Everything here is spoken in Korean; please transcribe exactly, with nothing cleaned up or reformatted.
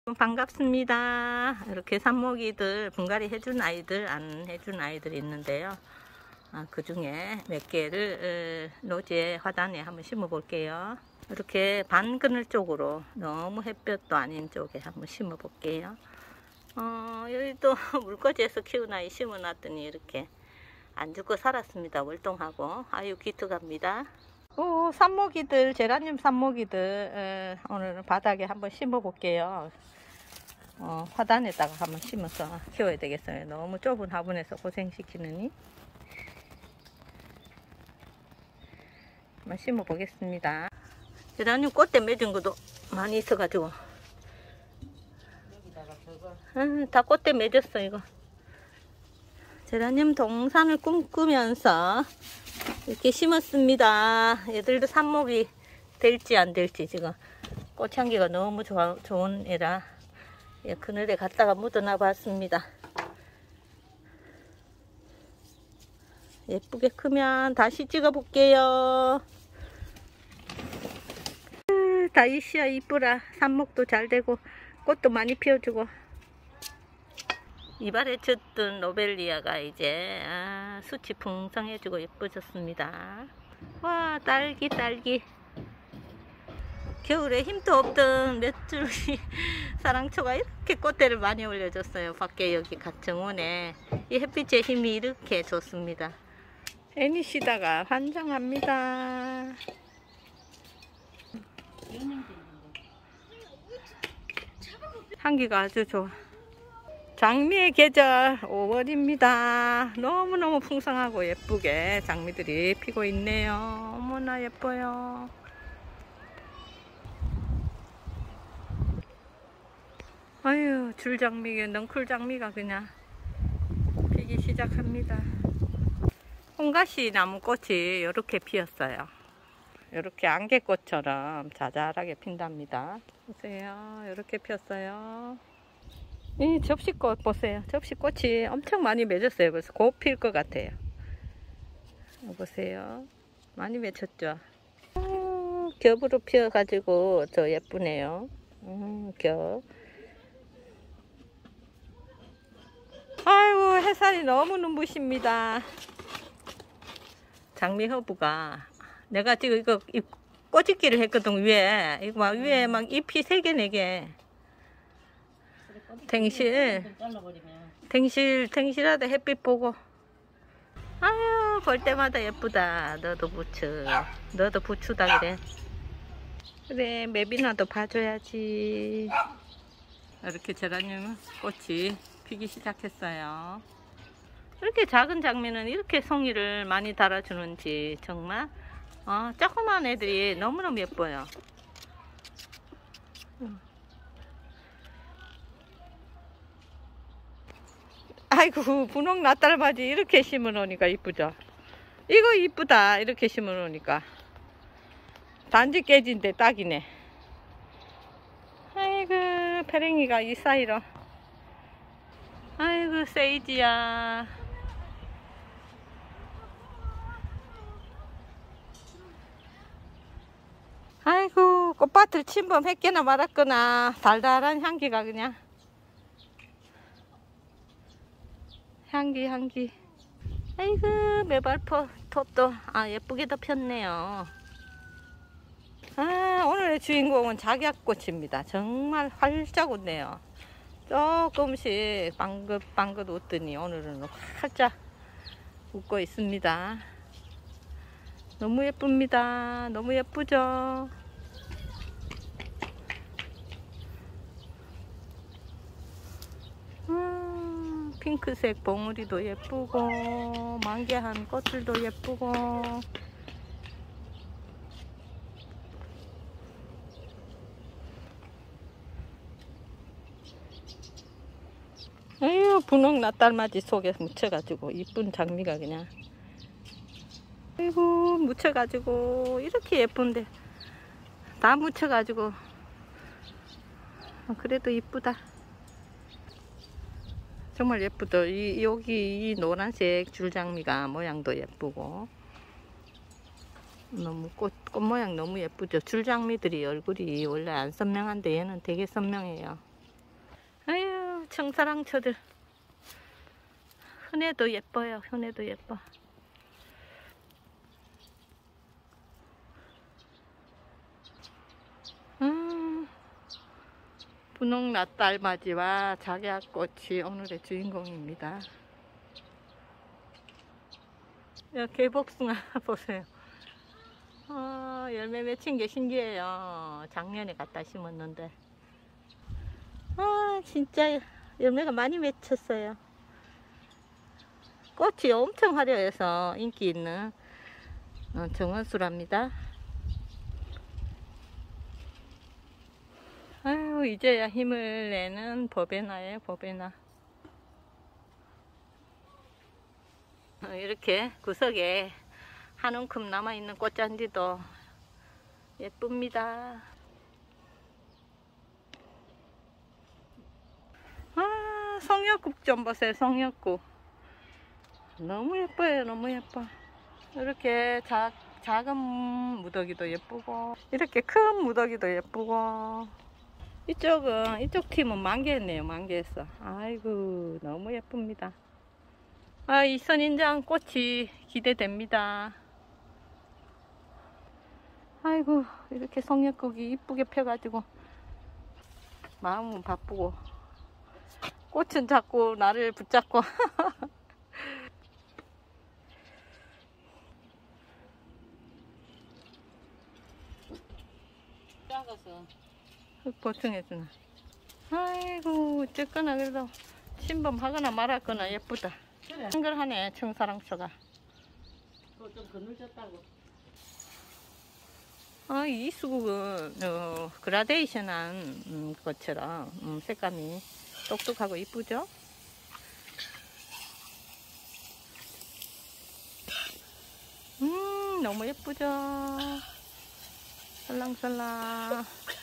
반갑습니다. 이렇게 삽목이들 분갈이 해준 아이들, 안 해준 아이들이 있는데요. 아, 그 중에 몇 개를 노지에 화단에 한번 심어 볼게요. 이렇게 반그늘 쪽으로, 너무 햇볕도 아닌 쪽에 한번 심어 볼게요. 어, 여기도 물꽂이에서 키운 아이 심어 놨더니 이렇게 안 죽고 살았습니다. 월동하고. 아유, 기특합니다. 오, 삽목이들, 제라늄 삽목이들, 에, 오늘은 바닥에 한번 심어 볼게요. 어, 화단에다가 한번 심어서 키워야 되겠어요. 너무 좁은 화분에서 고생시키느니. 한번 심어 보겠습니다. 제라늄 꽃대 맺은 것도 많이 있어가지고. 아, 다 꽃대 맺었어, 이거. 제라늄 동산을 꿈꾸면서 이렇게 심었습니다. 얘들도 삽목이 될지 안 될지 지금 꽃향기가 너무 좋아, 좋은 애라 예, 그늘에 갖다가 묻어놔 봤습니다. 예쁘게 크면 다시 찍어 볼게요. 다이시아 이쁘라. 삽목도 잘 되고 꽃도 많이 피워주고. 이발에 쳤던 로벨리아가 이제 아, 수치 풍성해지고 예뻐졌습니다. 와, 딸기 딸기. 겨울에 힘도 없던 몇 줄이 사랑초가 이렇게 꽃대를 많이 올려줬어요. 밖에 여기 가정원에 이 햇빛의 힘이 이렇게 좋습니다. 애니시다가 환장합니다. 향기가 아주 좋아. 장미의 계절 오월입니다. 너무너무 풍성하고 예쁘게 장미들이 피고 있네요. 어머나 예뻐요. 아유, 줄장미, 넝쿨장미가 그냥 피기 시작합니다. 홍가시 나무꽃이 이렇게 피었어요. 이렇게 안개꽃처럼 자잘하게 핀답니다. 보세요. 이렇게 폈어요. 이 접시꽃 보세요. 접시꽃이 엄청 많이 맺었어요. 그래서 곧 필 것 같아요. 보세요. 많이 맺혔죠. 어, 겹으로 피어가지고 저 예쁘네요. 음, 겹. 아이고, 햇살이 너무 눈부십니다. 장미 허브가 내가 지금 이거 꼬집기를 했거든. 위에 이거 막 위에 막 잎이 세 개 네 개 탱실 탱실 탱실하다. 햇빛 보고 아유, 볼 때마다 예쁘다. 너도 부추, 너도 부추다. 그래 그래 매비나도 봐줘야지. 이렇게 제라늄 꽃이 피기 시작했어요. 이렇게 작은 장미는 이렇게 송이를 많이 달아주는지 정말 어, 조그만 애들이 너무너무 예뻐요. 아이고, 분홍 낫달맞이 이렇게 심어 놓으니까 이쁘죠. 이거 이쁘다. 이렇게 심어 놓으니까 단지 깨진데 딱이네. 아이고, 페랭이가 이 사이로. 아이고, 세이지야. 아이고, 꽃밭을 침범했게나 말았구나. 달달한 향기가 그냥. 향기 향기. 아이고, 매발포 톱도 아 예쁘게도 폈네요. 아, 오늘의 주인공은 작약꽃입니다. 정말 활짝 웃네요. 조금씩 방긋방긋 웃더니 오늘은 활짝 웃고 있습니다. 너무 예쁩니다. 너무 예쁘죠. 음, 핑크색 봉우리도 예쁘고 만개한 꽃들도 예쁘고. 아유, 분홍 낫달맞이 속에 묻혀가지고 이쁜 장미가 그냥 아이고, 묻혀가지고 이렇게 예쁜데 다 묻혀가지고 그래도 이쁘다. 정말 예쁘다. 이, 여기 이 노란색 줄장미가 모양도 예쁘고 너무 꽃, 꽃 모양 너무 예쁘죠. 줄장미들이 얼굴이 원래 안 선명한데 얘는 되게 선명해요. 아유, 청사랑초들. 흔해도 예뻐요. 흔해도 예뻐. 음, 분홍 낫달맞이와 작약꽃이 오늘의 주인공입니다. 여기 개복숭아 보세요. 어, 열매 맺힌 게 신기해요. 작년에 갖다 심었는데. 아, 진짜 열매가 많이 맺혔어요. 꽃이 엄청 화려해서 인기 있는 정원수랍니다. 아유, 이제야 힘을 내는 버베나예요, 버베나. 이렇게 구석에 한 움큼 남아있는 꽃잔디도 예쁩니다. 아, 성역국 좀 보세요, 성역국. 너무 예뻐요, 너무 예뻐. 이렇게 작, 작은 무더기도 예쁘고, 이렇게 큰 무더기도 예쁘고. 이쪽은, 이쪽 팀은 만개했네요, 만개했어. 아이고, 너무 예쁩니다. 아, 이 선인장 꽃이 기대됩니다. 아이고, 이렇게 성역국이 이쁘게 펴가지고 마음은 바쁘고 꽃은 자꾸 나를 붙잡고. 작아서 보충해주나. 아이고, 어쨌거나 그래도 신범하거나 말았거나 예쁘다. 그래. 한글하네, 청사랑초가. 그거 좀 그늘졌다고. 아, 이 수국은 어, 그라데이션한 음, 것처럼 음, 색감이 똑똑하고 이쁘죠? 음, 너무 예쁘죠? 설랑설랑.